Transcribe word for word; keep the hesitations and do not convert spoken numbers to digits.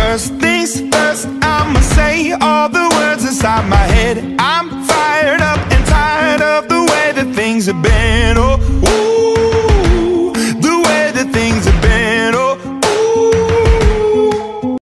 First things first, I'ma say all the words inside my head. I'm fired up and tired of the way that things have been. Oh,